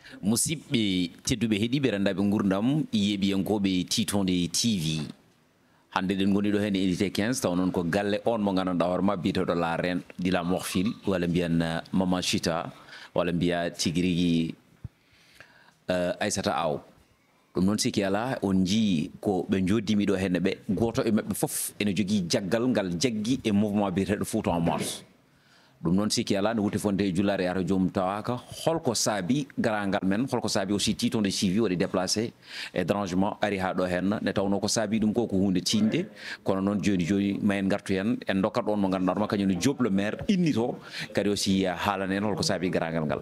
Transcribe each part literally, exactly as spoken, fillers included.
musidɓe tedduɓe heeɗiɓe rendaɓe gurdam yeeɓiyankoɓe titonde T V hande ɗen goni ɗo hen e édité quinze taw noon ko galle on mo ganduɗa hoorema biteɗo la reine de la morphile walla mbiyan maman Chita walla mbiya tigui rigui Aissata Aw ɗum noon sikki ala on jii ko ɓe joddimi ɗo henne ɓe goto e mabɓe foof ene jogui jaggal ngal jaggi e mouvement biteɗo Fouta en marche ɗum noon sikki ala ne wuti fonde e jullare yata joomum tawaka holko saabi garangal men holko saabi aussi titonde suivi waɗi déplacé e dérangement ari ha ɗo hen ne tawno ko saabi ɗum ko ko hunde tinde kono noon joni joni ma en gartu hen en dokkat on mo ganduɗa kañum ne joblo maire innito kadi aussi haalana en holko saabi garangal ngal.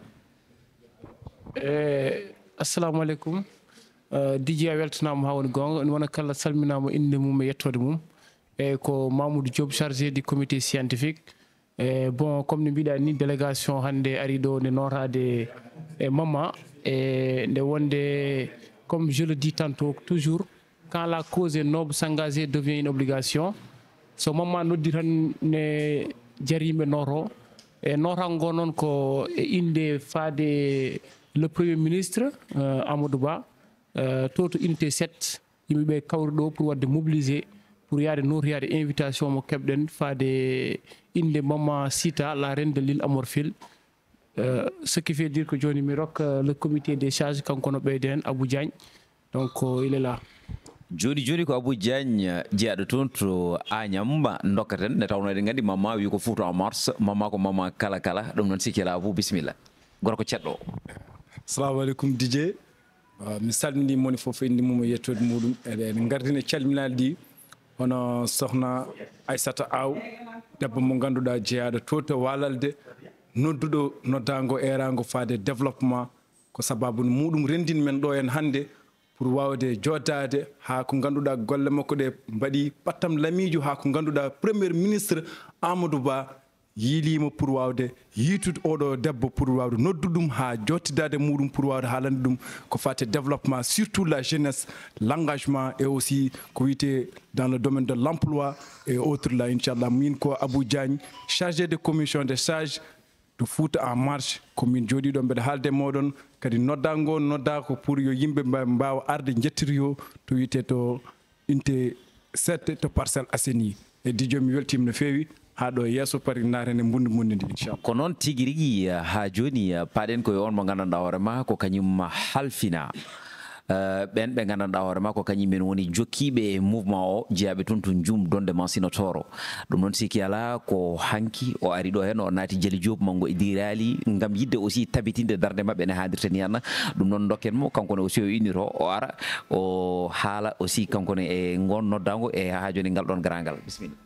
e assalamu aleykum D J a weltanama ha woni gonga ɗum wona kala salminama inde mum e yettode mum e ko Mamoudou Diop chargé du comité scientifique. Et bon, comme nous avons dit, délégation hande arido de Norade et Maman, et de wonde, comme je le dis tantôt, toujours, quand la cause est noble, s'engager devient une obligation. So Maman nous dit ne jarime Noro, et Norango non ko inde fade le Premier ministre, euh, Amadou Ba, euh, toute unité sept, il me kawrdo pour de mobiliser. Pour y aller nous y aller invitation mo kebden fade inde maman Sita la reine de l'île Amorphile euh, ce qui fait dire que Johnny Mirok le comité des charges kankono beyden Abou Diagne donc euh, il est là joni joni ko Abou Diagne jeeɗo toon to Agnam dokkaten ne tawno eɗen gandi mama wi ko Fouta en mars mama ko mama kala kala ɗum noon sikki ala Abou bisimilla gorko ceɗɗo. Assalamu aleykum D J mi salmini moni fof indi mum e yettode muɗum eɗen gardine calminali ɗi hono sohna Aissata Aw debbo mo ganduɗa jeeyaɗo to to walalde nodduɗo noddago erago faade développement ko sababu muɗum rendin men ɗo en hande pour wawde joddade ha ko ganduɗa golle makko ɗe mbaɗi pattam lamijo ha ko ganduɗa premier ministre Amadou Ba yiilimo pour wawde yitude oɗo debbo pour wawde nodduɗum ha jottidade muɗum pour wawde haalande ɗum ko fate développement surtout la jeunesse l'engagement et aussi ko wiyete dans le domaine de l'emploi et autres là inchallah min ko Abou Diagne chargé de commission des sages de Fouta en marche komin jooɗiɗo mbeɗa haalde moɗon kadi noddago nodda ko pour yo yimɓe mbawa arde jettiryo to wiyete to unité sept to Parcelles Assainies e dijo mi weltima no fewi haɗo yesso pari narene bunde bunde ndi inchallah ko noon tigui rigui ha joni paɗen koye on mo gandanɗa hoorema ko kañum halfina ɓen ɓe gandanɗa hoorema ko kañumen woni jokkiɓe mouvement o jeeyaɓe toon to jum donde mansinotoro ɗum noon sikki ala ko hanki o ari ɗo hen o naati Jali Diop mango e dirali gam yidde aussi tabitinde darde mabɓe ne hadirten yana ɗum noon dokken mo kankone aussi o innito o ara o haala aussi kankone e gon noddago e ha joni ngal ɗon garangal bisimilla.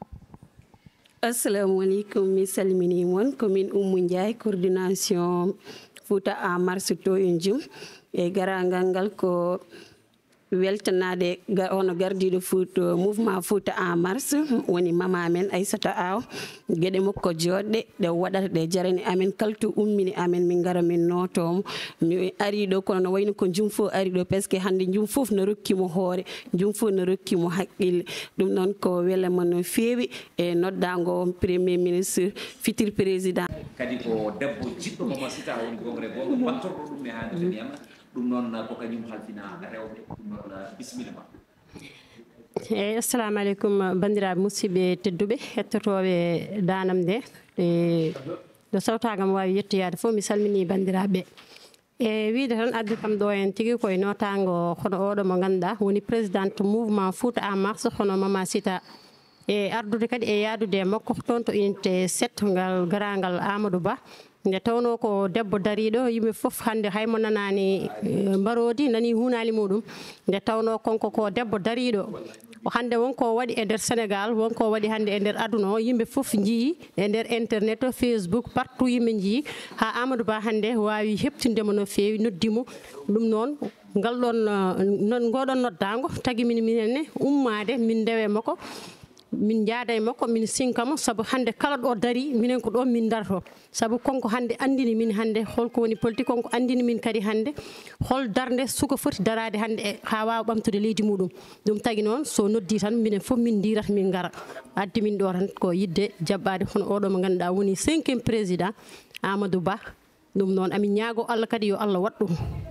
Assalamu alaikum, mi salmini mon commune Oumou Ndiaye coordination Fouta en mars to injum e garangal ngal ko weltanade ono gardiɗo Fouta mouvement Fouta en mars woni mama men Aissata Aw gueɗe makko joɗɗe ɗe waɗata ɗe jarani amen kalto ummini amen min gara min notomo mi ari ɗo kono no wayno ko jum fof ari ɗo par ce que hande jum fof no rokkimo hoore jum fof no rokkimo haqqille ɗum noon ko welama no feewi e noddago premier ministre futur président kadi ko debbo jiɗɗo mama Sita woni gongre gogo battorɗo ɗum e hande ni amma ɗum noon ko kañum halfina rewɓe ɗum noon bisimilla. eyyi assalamu aleykum bandiraɓe musidɓe tedduɓe hettotoɓe danam nde ɗo sawtagam wawi yettoyade fof mi salmini bandiraɓe e wiide tan addi kam ɗo en tigui koye notago hono oɗo mo ganduɗa woni présidente mouvement Fouta en mars hono mama Sita e ardude kadi e yaadude e makko toon to unité sept ngal garangal Amadou Ba nde tawno ko debbo dariɗo yimɓe foof hande haymo nanani mbarodi nani hunali muɗum nde tawno konko ko debbo dariɗo hande wonko waɗi e nder Sénégal wonko waɗi hande e nder aduna o yimɓe foof jii e nder internet Facebook partout yimɓe jii ha Amadou Ba hande wawi heɓtindemo no fewi noddimo ɗum noon ngal ɗon ngoɗon noddago tagui min minenne ummade min ndewe makko min jaada e makko min sinkamo sabu hande kala ɗo dari minen ko ɗon min darto sabu konko hande andini min hande holko woni politique konko andini min kadi hande hol darde suka foti darade hande e ha wawa ɓamtude leydi muɗum ɗum tagui noon so noddi tan minen foof min dirata min gara addi min ɗo tan ko yidde jaɓɓade hono oɗo mo ganduɗa woni cinquième président Amadou Ba ɗum noon ami ñaago Allah kadi yo Allah waɗ ɗum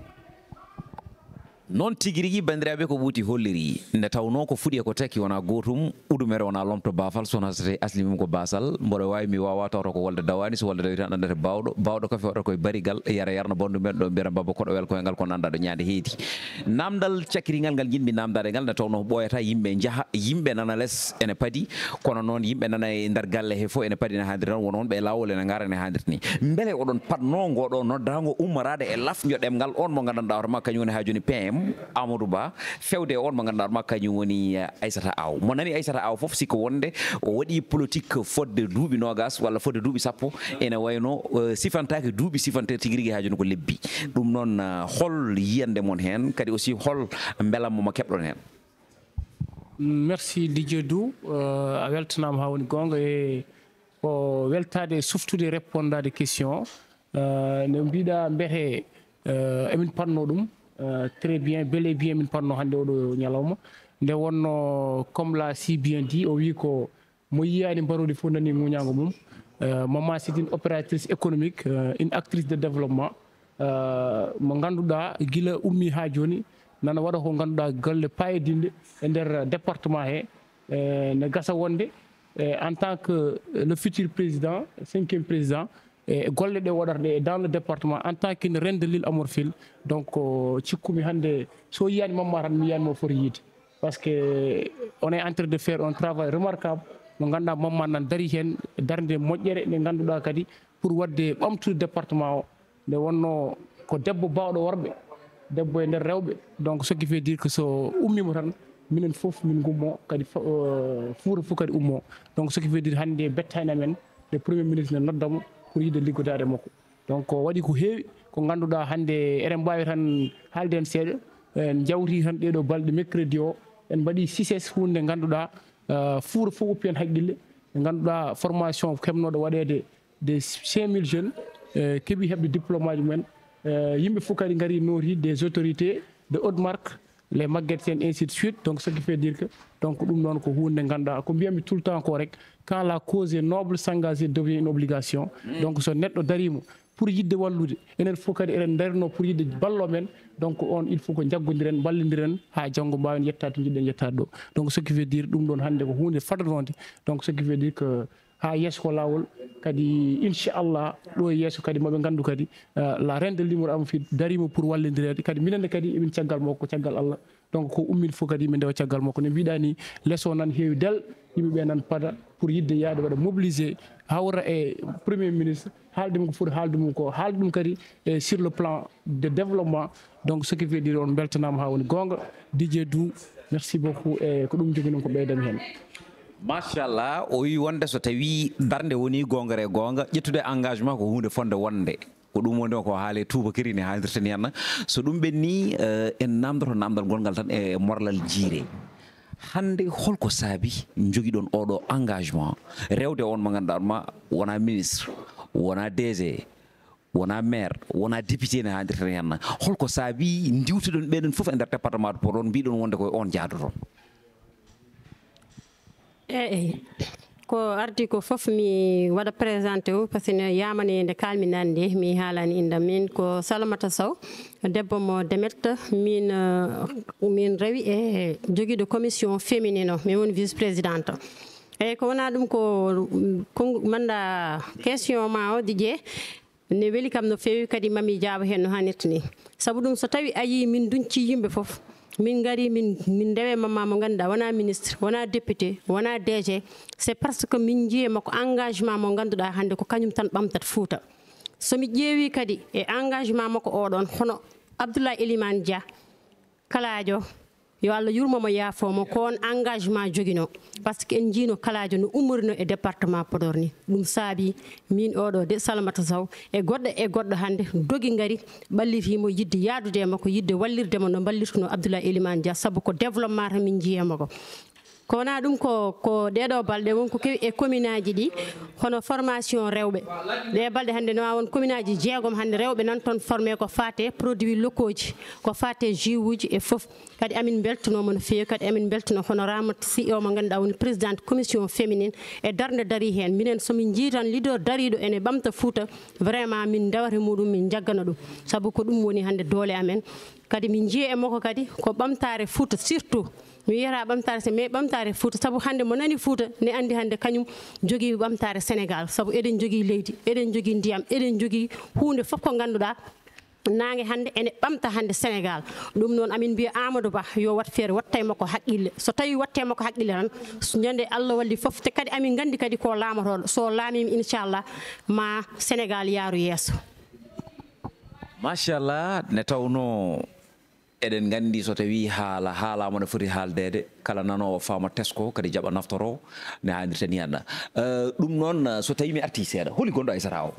non tigi rigi bandiraɓe ko ɓuuti holliri nde tawno ko fuɗi ko tekki wona gotum udumere wona lomto bafal sona sate asli mum ko basal mboɗo wawi mi wawa tawta ko wolde dawani so wolde dawi tan andete bawɗo bawɗo kafe waɗata koye barigal yara yarno bondu men ɗo mbiyata baba koɗo wel koyngal ko nandaɗo ñaade heedi namdal cakkirigal ngal jinmi namdade ngal nde tawno ɓoyata yimɓe jaaha yimɓe nana less ene paadi kono noon yimɓe nana e nder galle he fof ene paadi ne hadir tan wonon ɓe lawol ene gara ne hadir ni beele oɗon patno ngoɗo noddago ummorade e lafƴo ɗemgal on mo gandanɗa hoto ma kañum woni ha joni P M Amadou Ba fewde on mo ganduɗa ma kañum woni Aissata Aw mo nani Aissata Aw fof siko wonde o waɗi politique fodde duuɓi nogas walla fodde duuɓi sappo ene wayno sifantaki duuɓi sifante tigui rigui ha joni ko lebbi ɗum noon hol yiyande mon hen kadi aussi hol belammo mo keɓɗon hen. Merci Didier Dou a weltanama ha woni gonga e ko weltade suftude répondade question ne mbiɗa mbete emin panno ɗum très bien bel et bien min panno hande oɗo ñalawma nde wonno comme l'a si bien dit o wi ko mo yiyani mbarodi fof nani muñago mum maman c'est une opératrice économique une actrice de développement mo ganduɗa guila ummi ha joni nana waɗa ko ganduɗa golle payidinde e nder département he ne gasa wonde en tant que le futur président cinquième président e golle ɗe waɗata ɗe dans le département en tant qu'une reine de l'île à morphile donc cikkumi hande so yiyani mamma tan mi yiyanimo foti yiide par ce que on est en train de faire un travail remarquable mo ganduɗa mamma nan dari hen darde moƴƴere nde ganduɗa kadi pour wadde ɓamtude département o nde wonno ko debbo bawɗo worɓe debbo e nder rewɓe donc ce qui veut dire que so ummima tan minen foof min gummo kadi fuura fof kadi ummo donc ce qui veut dire hande bettani amen le premier ministre ne noddamo pour yidde liggodade makko donc waɗi ko heewi ko ganduɗa hande eɗen mbawi tan haalde hen seeɗa en jawti tan ɗeɗo balɗe mercredi o en mbaɗi succès hunde ganduɗa fuura fof uppi hen haqqille ɓe ganduɗa formation kemnoɗo waɗede des cinq mille jeunes keeɓi heɓde diplôme aji mumen yimɓe fof kadi gaari nooti des autorités de haute marque les maguettes et ainsi de suite donc ce qui fait dire que donc ɗum noon ko hunde ganduɗa ko mbiyami tout le temps ko rek quand la cause est noble s'engager devient une obligation donc so neɗɗo darima pour yidde wallude enen fof kadi eɗen darino pour yidde ballo men donc on il faut ko jaggodiren ballodiren ha janggo mbawen yettade to jiɗɗen yettade ɗo donc ce qui veut dire ɗum ɗon hande ko hunde fadonode donc ce qui veut dire que ha yesso ko lawol kadi inchallah ɗo e yesso kadi maɓe gandu kadi la reine de l'humour am fi darima pour wallodirede kadi minenne kadi emin caggal makko caggal Allah donc ko ummin fof kadi min ndewa caggal makko ne mbiɗa ni lesso nan heewi del yimɓeɓe nan pada pour yidde yaade waɗa mobilisé hawra e premier ministre haalde mum ko foti haalde mum ko haalde ɗum kadi sur le plan de développement donc ce qui veut dire on beltanama ha woni gonga Didier Dou merci beaucoup e ko ɗum jogui noon ko ɓeydami hen. machallah o wi wonde so tawi darde woni gongare gonga ƴettude engagement ko hunde fonde wonde ko ɗum wonde ko haale tubakiri ne haaldirten henna so ɗum ɓenni en namdoto namdal gongal tan e morlal jiire hande holko saabi joguiɗon oɗo engagement rewde on mo ganduɗa ma wona ministre wona D G wona maire wona député ne haaldirten henna holko saabi diwtuɗon ɓeɗon foof e nder département de Podor mbiɗon wonde koye on jaadoton. eyi ko ardi ko fof mi waɗa présenté o par ce que yamani nde kalminani nde mi haalani indam min ko Salamata Sow debbo mo Demette min min rewi e joguiɗo commission féminine o min woni vice présidente eyyi ko wona ɗum ko manda question ma o Didier ne weeli kam no fewi kadi mami jaaba hen no hannirta ni saabu ɗum so tawi a yi min duñci yimɓe foof min gari min min ndewe mamma mo ganduɗa wona ministre wona député wona D G c'est parce que min jiyema ko engagement mo ganduɗa hande ko kañum tan ɓamtat Fouta somi ƴeewi kadi e engagement makko oɗon hono Abdoulaye Elimane Dia kalajo yo Allah yurmomo yaafomo ko on engagement joguino par ce que en jiino kalajo no umorino e département Podor ni ɗum saabi min oɗo de Salamata Sow e goɗɗo e goɗɗo hande dogi gari ɓallitimo yidde yaadude makko yidde wallirde mo no ballirtuno Abdoulaye Elimane Dia saabu ko développement tan min jiyema ko ko wana ɗum ko ko ɗeɗo balɗe wonko kewi e commune aji ɗi hono formation rewɓe ɗe balɗe hannde no won commune aji jeegom hannde rewɓe nan toon formé ko fate produit locaux ji ko fate jus uji e fof kadi amin beltanoma no feewi kadi amin beltano hono Ramata Sy o mo ganduɗa woni présidente commission féminine e darde dari hen minen somin jii tan leader dariɗo ene ɓamta Fouta vraiment min dewata muɗum min jaggana ɗum saabu ko ɗum woni hannde doole amen kadi min jiiya e makko kadi ko ɓamtare Fouta surtout mi wiyata ɓamtare se mais ɓamtare Fouta saabu hannde mo nani Fouta ne andi hannde kañum jogui ɓamtare Sénégal saabu eɗen jogui leydi eɗen jogui ndiyam eɗen jogui hunde fof ko ganduɗa nangue hannde ene ɓamta hannde Sénégal ɗum noon amin mbiya Amadou Ba yo wat feere watta e makko haqqille so tawi watte makko haqqille tan ñande Allah walli fof te kadi amin gandi kadi ko lamotoɗo so laamima inchallah ma Sénégal yaaru yeeso machallah ne tawno eɗen gandi so tawi haala haalama no foti haaldede kala nanowo fama tesko kadi jaɓa naftoro ne hanirta ni anda ɗum noon so tawi mi arti seeɗa holi gonɗo Aissata Aw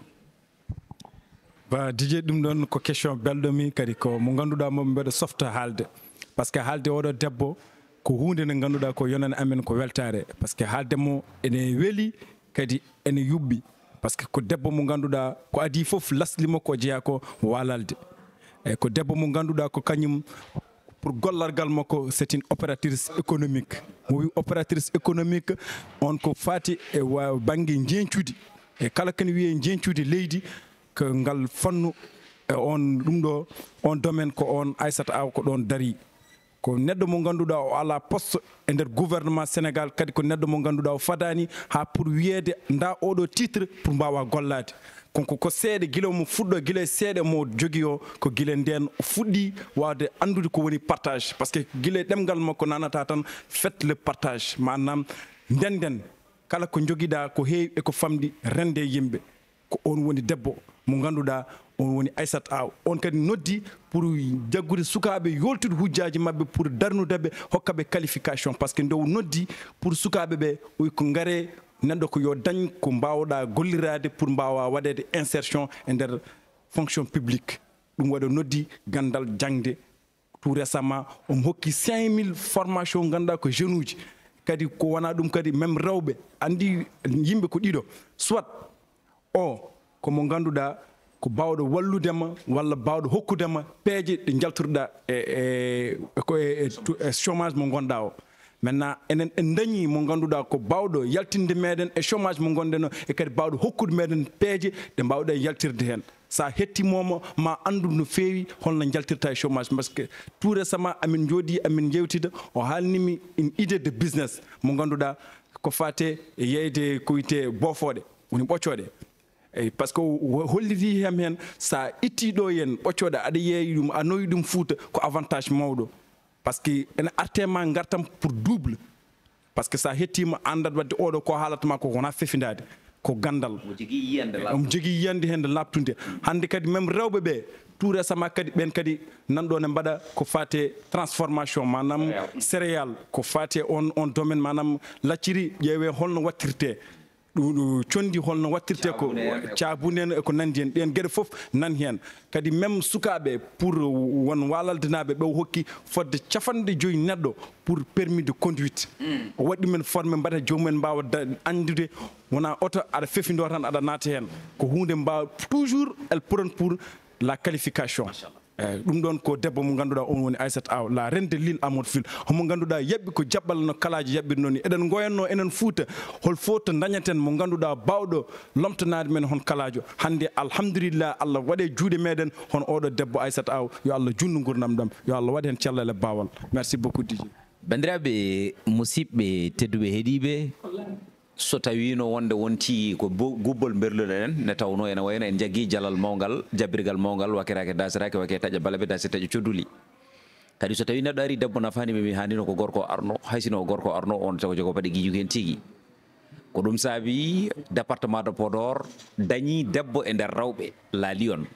ba dije ɗum ɗon ko question belɗomi kadi ko mo ganduɗa mo mbeɗa softa haalde par ce que haalde oɗo debbo ko hunde nde ganduɗa ko yonane amen ko weltare par ce que haalde mo ene weeli kadi ene yuɓɓi par ce que ko debbo mo ganduɗa ko adi foof laslimo ko jeeya ko walalde eyyi ko debbo mo ganduɗa ko kañum pour gollargal makko c'est une opératrice économique mo wi opératrice économique on ko fati e banggue jencude e kala kene wiye jencude leydi ko ngal fannu e on ɗum ɗo on domaine ko on Aissata Aw ko ɗon dari ko neɗɗo mo ganduɗa o ala poste e nder gouvernement Sénégal kadi ko neɗɗo mo ganduɗa o fadani ha pour wiyede nda oɗo titre pour mbawa gollade konko ko seeɗa guila mo fuɗɗo guila e seeɗa mo jogui o ko guila nden o fuɗɗi wawde andude ko woni partage par ce que guila e ɗemgal makko nanata tan fait le partage manam ndenden kala ko joguiɗa ko heewi eko famɗi rende yimɓe ko on woni debbo mo ganduɗa on woni Aissata Aw on kadi noddi pour jaggude sukaɓe yoltude hujjaji mabɓe pour darnudeɓe hokkaɓe qualification par ce que ndew noddi pour sukaɓe ɓe oy ko gaare neɗɗo ko yo dañ ko mbawɗa gollirade pour mbawa waɗede insertion e nder fonction publique ɗum waɗa noddi gandal jangde tout récemment on hokki cinq mille formation ganduɗa ko jeune uji kadi ko wona ɗum kadi même rewɓe andi yimɓe ko ɗiɗo soit o komo ganduɗa ko bawɗo walludema walla bawɗo hokkudema peeje ɗe jaltorɗa e e chômage mo gonɗa o maintenant enen en dañi mo ganduɗa ko bawɗo yaltinde meɗen e chômage mo gonɗen o e kadi bawɗo hokkude meɗen peeje ɗe mbawɗa yaltirde hen sa hettimomo ma andu no feewi holno jaltirta e chômage par ce que tout récemment amin jooɗi amin jewtida o haalnimi une idée de business mo ganduɗa ko fate e yeyde ko wiyete bofoɗe woni ɓoccoɗe eyyi par ce que holliti hem hen sa itti ɗo yen ɓoccoɗe aɗa yeeyi ɗum a noyi ɗum Fouta ko avantage mawɗo par ce que ene artema gartam pour double par ce que sa hettima andat wadde oɗo ko haalatama ko wona fefindade ko gandal omo jogui yiyande hende labtude hande kadi même rewɓe ɓe tout récemment kadi ɓen kadi nanɗo ne mbaɗa ko fate transformation manam céréal ko fate on on domaine manam lacciri ƴeewe holno wattirte ɗum condi holno wattirte ko caabunde en eko nandi hen ɗen gueɗe foof nan hen kadi même sukaɓe pour won walaldinaɓe ɓe hokki fodde cafanɗe joyyi neɗɗo pour permis de conduite o waɗi men formé mbaɗa jomumen mbawa andude wona oto aɗa fefindo tan aɗa naata hen ko hunde mbawa toujours elle prône pour la qualification eyyi ɗum ɗon ko debbo mo ganduɗa on woni Aissata Aw la reine de l'île Amadou Fil homo ganduɗa yaɓɓi ko jaɓɓal no kalaji yaɓɓirno ni eɗen goyanno enen Fouta hol fo to dañaten mo ganduɗa bawɗo lomtanade men hon kalajo hande alhamdulillah Allah waɗe juuɗe meɗen hon oɗo debbo Aissata Aw yo Allah junnu gurdam ɗam yo Allah waɗe hen cellal e bawal merci beaucoup Dj bandiraɓe musidɓe tedduɓe heeɗiɓe so tawino wonde wonti ko gubbol berluɗen ne tawno ene wayno en jaggi jalal mawgal jabbirgal mawgal wakirake dasirake wake taƴa balaɓe dasi taƴa codduli kadi so tawi neɗɗo ari debbo nafani mi handino ko gorko arno haysino gorko arno on jogo jogo paɗe guijuki hen tigui ko ɗum saabi département de Podor dañi debbo e nder rewɓe laali on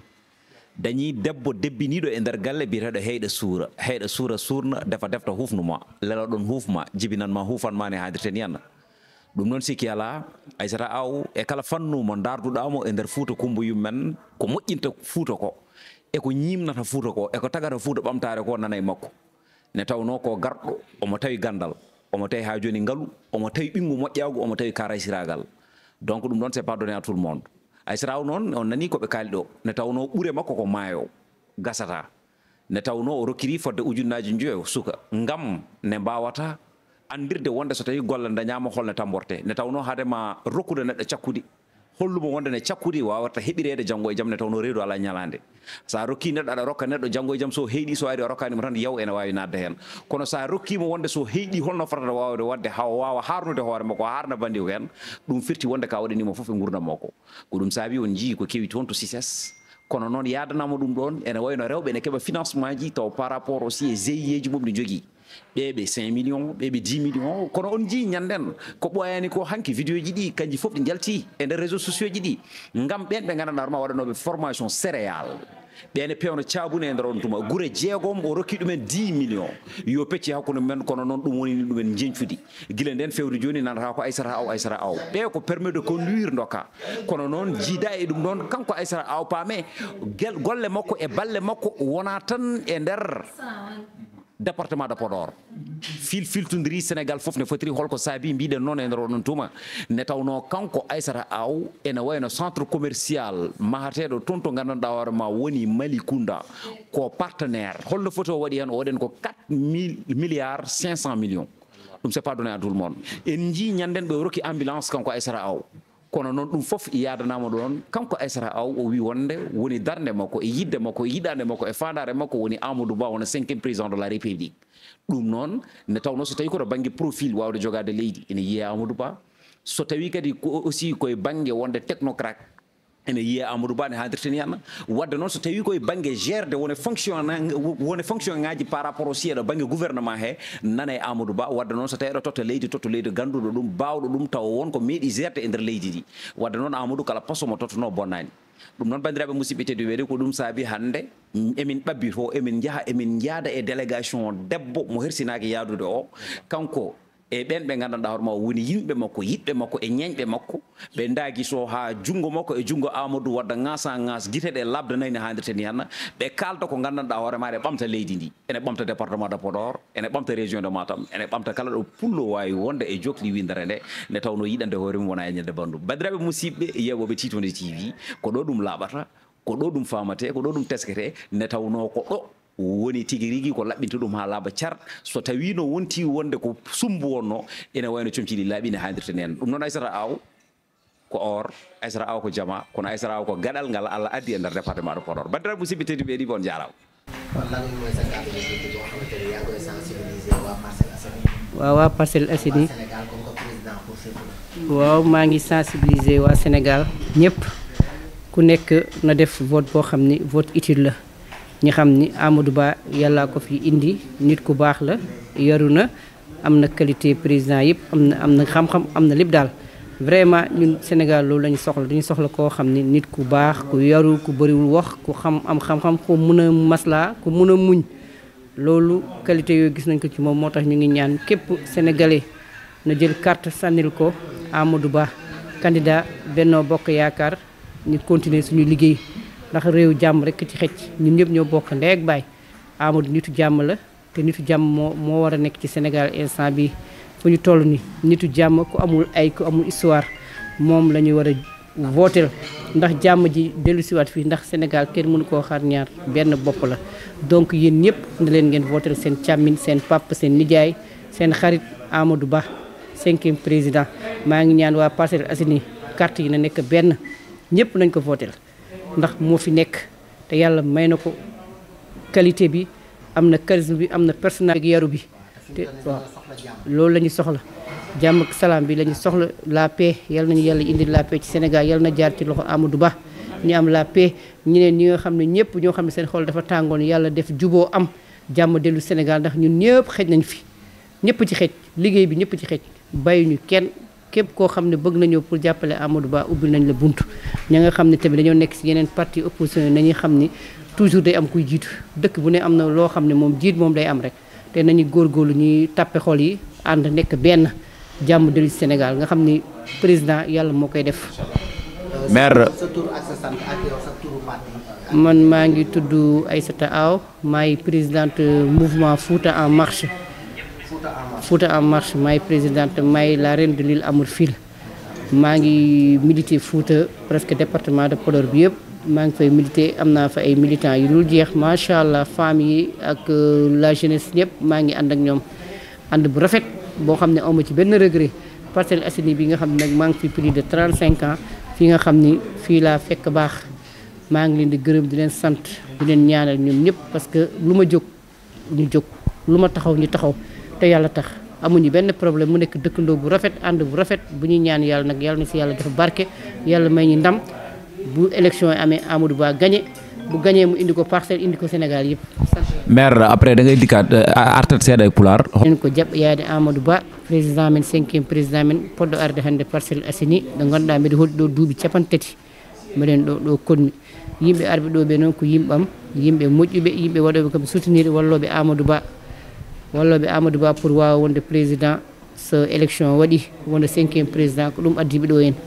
dañi debbo debbiniɗo e nder galle biyeteɗo heyɗa suura heyɗa suura surna defa defta hufnuma leloɗon hufma jibinanma hufanma ne hadirten yanna ɗum noon sikki ala Aissata Aw e kala fannu mo darduɗamo e nder Fouta kumbo yummen ko moƴƴinta Fouta ko e ko ñimnata Fouta ko e ko tagata Fouta ɓamtare ko nana e makko ne tawno ko garɗo omo tawi gandal omo tawi ha joni ngalu omo tawi ɓingu moƴƴagu omo tawi karaysiragal donc ɗum ɗon c'est pas donné à tout le monde Aissata Aw noon on nani koɓe kaali ɗo ne tawno ɓuure makko ko maayo gasata ne tawno o rokkiri fodde ujunnaji joyo suka ngam ne mbawata andirde wonde so tawi golle dañama holne tamborte ne tawno haadema rokkude neɗɗo cakkude hollumo wonde ne cakkude wawata heɓirede janggo e jaam ne tawno reedu ala ñalande sa rokki neɗɗo aɗa rokka neɗɗo janggo e jaam so heyɗi so ari o rokkanimo tan yaw ene wawi nadde hen kono sa rokkimo wonde so heyɗi holno fotata wawde wadde ha wawa harnude hoore makko harna bandi hen ɗum firti wonde ka waɗanimo foof e gurdam makko ko ɗum saabi on jii ko kewi toon to success kono noon yadanama ɗum ɗon ene wayno rewɓe ne keeɓa financement ji taw par rapport aussi e G I E ji mum ɗi jogui ɓeɓe cinq millions ɓeɓe dix millions kono on jii ñanden ko ɓoyani ko hanki vidéo ji ɗi kanji foof ɗi jalti e nder réseaux sociaux ji ɗi ngam ɓen ɓe gandanɗa hoorema waɗanoɓe formation céréale ɓene pewno cabune e nder on tuma guure jeegom o rokki ɗumen dix millions yo pecci hakkude men kono noon ɗum woni ɗumen jencudi guila nden fewde joni nanata ko Aissata Aw Aissata Aw ɓe ko permis de conduire doka kono noon jiida e ɗum ɗon kanko Aissata Aw paame golle makko e balle makko wona tan e nder département de Podor fil filtodiri Sénégal fof ne fotiri holko saabi mbiɗen noon e nder oɗon tuma ne tawno kanko Aissata Aw ene wayno centre commercial mahateɗo toon to gandanɗa hoore ma woni Malicounda ko partenaire holno foti o waɗi hen o waɗen ko quatre milliards cinq cent millions ɗum c'est pas donné à tout le monde en jii ñanden ɓe rokki ambulance kanko Aissata Aw kono noon ɗum fof yadanama ɗon kanko Aissata Aw o wi wonde woni darde makko e yidde makko e yiɗade makko e fandare makko woni Amadou Ba wona cinquième président de la République ɗum noon ne tawno so tawi koto banggue profil wawde jogade leydi ene yiiye Amadou Ba so tawi kadi aussi koye banggue wonde technocrate ene yiiye Amadou Ba ne hadirteni yanna wadde noon so tawi koye banggue gerde wone fonction wone fonction ngaji par rapport aussi eɗo banggue gouvernement he nana e Amadou Ba wadde noon so tawi eɗo totta leydi totta leydi ganduɗo ɗum bawɗo ɗum taw wonko meeɗi gerde e nder leydi ndi wadde noon Amadou kala poste mo tottuno bonnani ɗum noon bandiraɓe musidɓe tedduɓe ko ɗum saabi hande emin ɓabbi to emin jaaha emin jaada e délégation debbo mo hersinaki yaadude o kanko e ɓen ɓe gandanɗa hoorema woni yimɓe makko yiɗɓe makko e ñeñɓe makko ɓe daagui so ha junggo makko e junggo Amadou wadda ngasa ngas guiteɗe labde nayyi no handirteni henna ɓe kalda ko gandanɗa hoorema ene ɓamta leydi ndi ene ɓamta département de Podor ene ɓamta région de Matam ene ɓamta kala ɗo pullo wawi wonde e jokli windere nde nde tawno yiɗande hoore mum wona e ñande bandum bandiraɓe musidɓe yewoɓe Titonde T V ko ɗo ɗum laaɓata ko ɗo ɗum famate ko ɗo ɗum teskete ne tawno ko ɗo woni tigi rigui ko laɓɓinta ɗum ha laaɓa car so tawi no wonti wonde ko sumbu wonno ene wayno comciɗi laaɓi ne handirtani hen ɗum noon Aissata Aw ko or Aissata Aw ko jama kono Aissata Aw ko gaɗal ngal Allah addi e nder département de Podor bandiraɓe musidɓe tedduɓe ɗi bon jarama waaw waa Parcelles Assainies waaw maa ngi sensibiliser waa Sénégal ñëpp ku nekk na def vote boo xam ni vote utile la ñi xam ni Amadou Ba yàllaa ko fi indi nit ku baax la yaru na am na qualité président yëpp am na am na xam-xam am na lépp daal vraiment ñun Sénégal loolu la ñu soxla dañu soxla koo xam ni nit ku baax ku yaru ku bëriwul wax ku xam am xam-xam ku mun a maslaa ku mun a muñ loolu qualité yooyu gis nañ ko ci moom moo tax ñu ngi ñaan képp sénégalais na jël carte sànnil ko Amadou Ba candidat Benno Bokk Yaakaar ñu continuer suñu liggéey ndax réew jàmm rek ci xëcc ñun ñëpp ñoo bokk ndey ak baay Amadou nitu jàmm la te nitu jàmm moo moo war a nekk ci Sénégal instant bi fu ñu toll ni nitu jàmm ku amul ay ku amul histoire moom la ñu war a votel ndax jàmm ji dellu siwaat fii ndax Sénégal kenn mënu koo xaar ñaar benn bopp la donc yéen ñëpp na leen ngeen votel seen càmmin seen papa seen nijaay seen xarit Amadou Ba cinquième président maa ngi ñaan waa Parcelles Assainies carte yi na nekk benn ñëpp nañ ko votel ndax moo fi nekk te yàlla may na ko qualité bi am na charisme bi am na personnalité yaru bi te waaw loolu la ñu soxla jàmm ak salaam bi la ñu soxla la paix yal nañu yàlla indi la paix ci Sénégal yal na jaar ci loxo Amadou Ba ñu am la paix ñeneen ñi nga xam ne ñëpp ñoo xam ne seen xol dafa tàngoon yàlla def juboo am jàmm dellu Sénégal ndax ñun ñëpp xëj nañ fi ñëpp ci xëj liggéey bi ñëpp ci xëj bàyyuñu kenn képp koo xam ne bëgg nañoo pour jàppale Amadou Ba ubbil nañ la buntu ña nga xam ne tamit dañoo nekk si yeneen parti opposition yi nañuy xam ni toujours day am kuy jiitu dëkk bu ne am na loo xam ne moom jiit moom day am rek te nañu góorgóorlu ñuy tàppe xol yi ànd nekk benn jàmm dellu Sénégal nga xam ni président yàlla moo koy def. maire. man maa ngi tudd Aissata Aw maay présidente mouvement Fouta en marche. Fouta en marche maay présidente maay la reine de l'île morphile maa ngi milité Fouta presque département de Podor bi yëpp maa ngi fay milité am naa fa ay militants yu dul jeex macha allah femmes yi ak la jeunesse ñëpp maa ngi ànd ak ñoom ànd bu rafet boo xam ne awma ci benn regret. Parcelles Assainies bi nga xam ne nag maa ngi fi plus de trente-cinq ans fii nga xam ni fii laa fekk baax maa ngi leen di gërëm di leen sant di leen ñaanal ñoom ñëpp parce que lu ma jóg ñu jóg lu ma taxaw ñu taxaw te yàlla tax amuñu benn problème mu nekk dëkkandoo bu rafet ànd bu rafet bu ñuy ñaan yàlla nag yàlla na si yàlla dafa barke yàlla may ñu ndam bu élection yi amee Amadou Ba gagné bu gagné mu indi ko parcelle indi ko Sénégal yëpp. maire après da ngay dikkaat artat seeɗa e pulaar. en ko jaɓɓoyaade Amadou Ba président men cinquième président men poɗɗo arde hannde Parcelles Assainies ɗo ngannduɗaa mbiɗa holli ɗo duuɓi capan tati mbiɗen ɗo ɗo konmi yimɓe arɓe ɗo ɓe noon ko yimɓe am yimɓe moƴƴuɓe yimɓe waɗoɓe kam soutenir walloɓe Amadou Ba walloɓe Amadou Ba pour wawa wonde président so élection waɗi wonde cinquième président ko ɗum addiɓe ɗo hen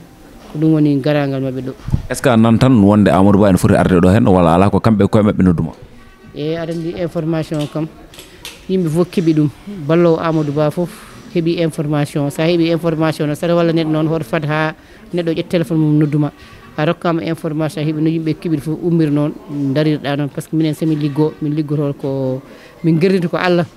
ko ɗum woni garagal mabɓe ɗo. est ce que a nan tan wonde Amadou Ba ene foti arde ɗo hen walla ala ko kamɓe koye mabɓe nodduma? e aɗa andi information kam yimɓe fof keeɓi ɗum ballowo Amadou Ba fof heeɓi information sa heeɓi information saɗa walla neɗɗo noon hoto fad ha neɗɗo ƴetta téléphone mum nodduma a rokkama information heeɓi no yimɓe keeɓiri fof ummir noon darirɗa noon par ce que minen somin liggo min liggoto ko min gerdita ko Allah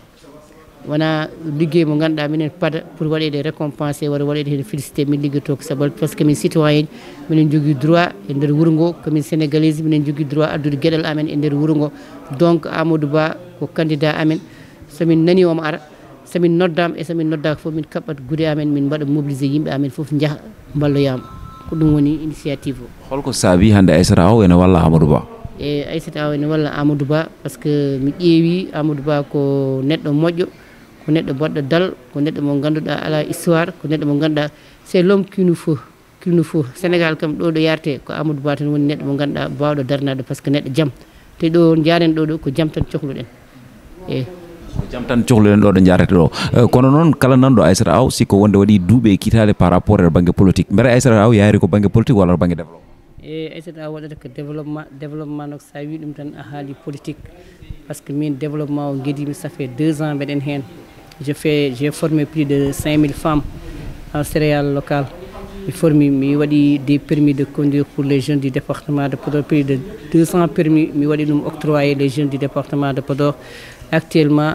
wona liggey mo ganduɗa minen pada pour waɗede récompensé walla waɗede hen félicité min liggoto ko sababu par ce que min citoyen minen jogui droit e nder wuuro ngo komin sénégalais minen jogui droit addude gueɗal amen e nder wuuro ngo donc Amadou Ba ko candidat amen somin nani omo ara somin noddama e somin noddaka fof min kaɓɓat guude amen min mbaɗa mobilisé yimɓe amen foof jaaha balloyama ko ɗum woni initiative o. holko saabi hande Aissata Aw ene walla Amadou Ba? e Aissata Aw ene walla Amadou Ba par ce que mi ƴeewi Amadou Ba ko neɗɗo moƴƴo ko neɗɗo baɗɗo dal ko neɗɗo mo ganduɗa ala histoire ko neɗɗo mo ganduɗa c'est l'homme qu'il nous faut qu'il nous faut Sénégal kam ɗo ɗo yarte ko Amadou Ba tan woni neɗɗo mo ganduɗa bawɗo darnade par ce que neɗɗo jaam te ɗo jaren ɗo ɗo ko jaam tan cohluɗen eyi ko jaam tan cohluɗen ɗo ɗo jarete ɗo kono noon kala nanɗo Aissata Aw sikko wonde waɗi duuɓe kitale par rapport e banggue politique mbere Aissata Aw yaari ko banggue politique walla banggue développement? e Aissata Aw waɗata ko développement développement nok sa wi ɗum tan a haali politique par ce que min développement o gueɗimi ça fait deux ans mbeɗen hen je fais j'ai formé plus de cinq mille femmes en céréales locales mi formi mi waɗi des permis de conduire pour les jeunes du département de Podor plus de deux cents permis mi waɗi ɗum octroyé les jeunes du département de Podor actuellement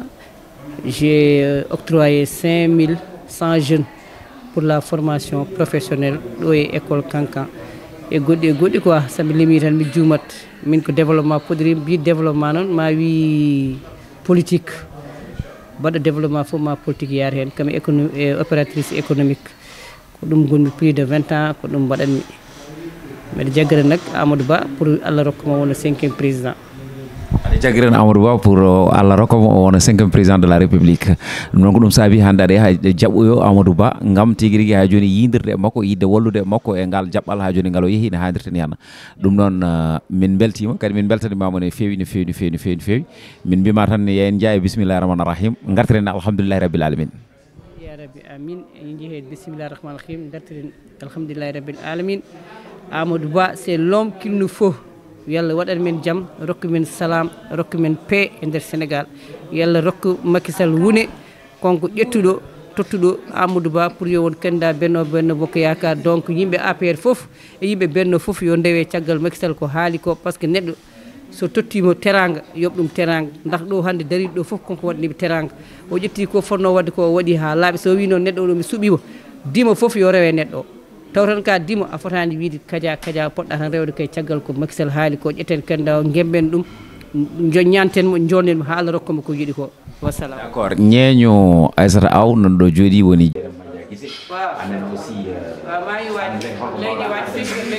j'ai octroyé cinq mille cent jeunes pour la formation professionnelle ɗo e école Kankan e goɗɗi e goɗɗi quoi sami limi tan mi juumat min ko développement Podor mbi développement noon ma wi politique baɗɗo développement fof ma politique yaar hen kami économie e opératrice économique ko ɗum gonmi plus de vingt ans ko ɗum mbaɗanmi mbeɗa jaggere nak Amadou Ba pour Allah rokkuma wona cinquième président. aɗa jaggiren Amadou Ba pour Allah rokkamo o wona cinquième président de la république ɗum noon ko ɗum saabi hande aɗa ha jaɓɓoyo Amadou Ba gam tigui rigui ha joni yidirde e makko yidde wallude e makko e ngal jaɓɓal ha joni ngal o yeehi ne hadirta ni yana ɗum noon min beltima kadi min beltanimama no fewi no fewi no fewi no fewi no fewi min mbima tan yen jaa e bisimillahi rahmani rahim gartiren alhamdulillahi rabbil alamin ya rabbi amin en jeehe bisimillahi rahmani rahim gartiren alhamdulillahi rabbil alamin Amadou Ba c'est l'homme qu'il nous faut yalla waɗan men jaam rokku men salam rokku men paix e nder Sénégal yalla rokku Macky Sall wune konko ƴettuɗo tottuɗo Amadou Ba pour yo won candidat Benno Benno Bokk Yakar donc yimɓe A P R fof e yimɓe Benno fof yo ndewe caggal Macky Sall ko haali ko par ce que neɗɗo so tottimo teranga yoɓ ɗum teranga ndax ɗo hande dariɗo ɗo fof konko waɗaniɓe teranga o ƴetti ko fonno wadde ko o waɗi ha laaɓi so wi noon neɗɗo ɗo mi suuɓimo dimo fof yo rewe neɗɗo o taw tan ka dimo a fotani wiide kadia kadia poɗɗa tan rewde kay caggal ko Macky Sall haali ko ƴetten candidat o gemben ɗum joññanten mo jonnen mo ha Allah rokkamo ko yiɗi ko wassalam. D'accord ñeño Aissata Aw non ɗo jooɗi woni anen aussi mayi wacc leydi wacc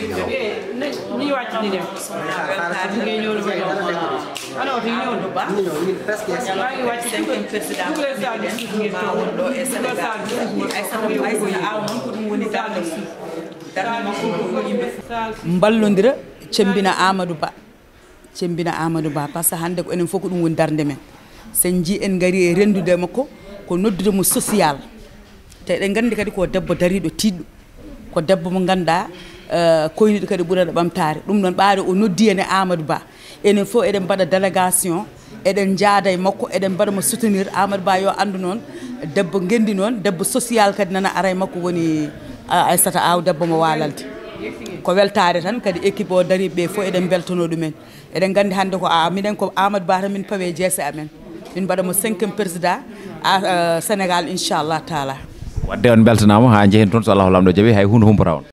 ni wacc ni dem ngay ñëw lu ana o ñëw lu ba mayi wacc cinquième président ma wondo e Sénégal Aissata Aw non ko dum woni dal dal makko ko yimbe mballondira cembina Amadou Ba cembina Amadou Ba parce que hande ko enen fof ko dum woni darnde men sen ji en ngari e rendude makko ko noddude mo social te eɗen gandi kadi ko debbo dariɗo tiɗɗo ko debbo mo ganduɗa koyniɗo kadi ɓurata ɓamtare ɗum noon ɓaade o noddi ene Amadou Ba enen fof eɗen mbaɗa délégation eɗen jaada e makko eɗen mbaɗamo soutenir Amadou Ba yo andu noon debbo ngendi noon debbo social kadi nana ara e makko woni Aissata Aw debbo mo waalalde ko weltare tan kadi équipe o dariɓe ɓe fof eɗen beltono ɗumen eɗen gandi hannde ko a minen ko Amadou Ba tan min pawe jeese amen min mbaɗamo cinquième président a Sénégal inchallah taala wadde on beltanama ha jehen toon so Allah lamɗo jaaɓi hay hunde humpata on